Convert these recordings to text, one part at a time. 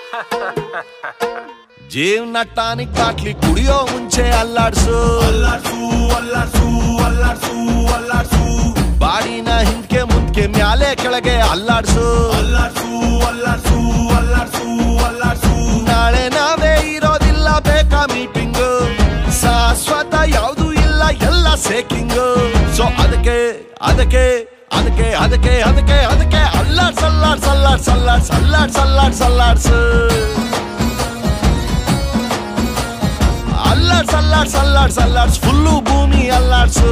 ಜೀವನ tonic bottle ಕುಡಿಯೋ ಮುಂಚೆ ಅಲ್ಲಾಡ್ಸು ಅಲ್ಲಾಡ್ಸು ಅಲ್ಲಾಡ್ಸು ಅಲ್ಲಾಡ್ಸು ಅಲ್ಲಾಡ್ಸು ಬಾಡಿನ ಹಿಂದ್ಕೆ ಮುಂದ್ಕೆ ಮ್ಯಾಲೆ ಕೆಳಗೆ ಅಲ್ಲಾಡ್ಸು ಅಲ್ಲಾಡ್ಸು ಅಲ್ಲಾಡ್ಸು ಅಲ್ಲಾಡ್ಸು ಅಲ್ಲಾಡ್ಸು ನಾಳೆ ನಾವೇ ಇರೋದಿಲ್ಲ ಬೇಕಾ ಮೀಟಿಂಗ್ ಶಾಶ್ವತ ಯಾವುದು ಇಲ್ಲ ಎಲ್ಲ ಸೇಕಿಂಗ್ ಸೊ ಅದಕ್ಕೆ ಅದಕ್ಕೆ ಅದಕ್ಕೆ ಅದಕ್ಕೆ ಅದಕ್ಕೆ ಅದಕ್ಕೆ ಅಲ್ಲಾಡ್ಸ್ ಅಲ್ಲಾಡ್ಸ್ ಅಲ್ಲಾಡ್ಸ್ ಅಲ್ಲಾಡ್ಸ್ ಅಲ್ಲಾಡ್ಸ್ ಅಲ್ಲಾಡ್ಸ್ ಅಲ್ಲಾಡ್ಸು ಅಲ್ಲಾಡ್ಸ್ ಅಲ್ಲಾಡ್ಸ್ ಅಲ್ಲಾಡ್ಸ್ ಅಲ್ಲಾಡ್ಸ್ ಫುಲ್ಲು ಭೂಮಿ ಅಲ್ಲಾಡ್ಸು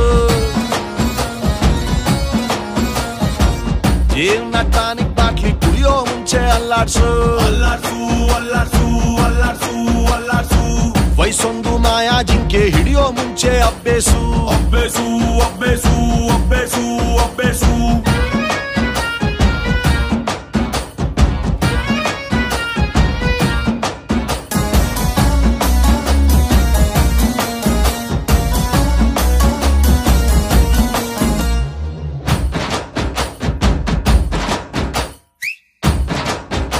ಜೀವನ ಟಾನಿಕ್ ಬಾಟ್ಲಿ ಕುಡಿಯೋ ಮುಂಚೆ ಅಲ್ಲಾಡ್ಸು ಅಲ್ಲಾಡ್ಸು ಅಲ್ಲಾಡ್ಸು ಅಲ್ಲಾಡ್ಸು ಅಲ್ಲಾಡ್ಸು ವಯಸ್ಸೊಂದು ಮಾಯಾ ಜಿಂಕೆ ಹಿಡಿಯೋ ಮುಂಚೆ ಅಬ್ಬೇಸು ಅಬ್ಬೇಸು ಅಬ್ಬೇಸು ಅಬ್ಬೇಸು ಅಬ್ಬೇಸು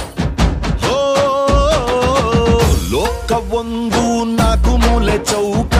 ಒಂದು ನಾಲ್ಕು ಮೂಲೆ ಚೌಕ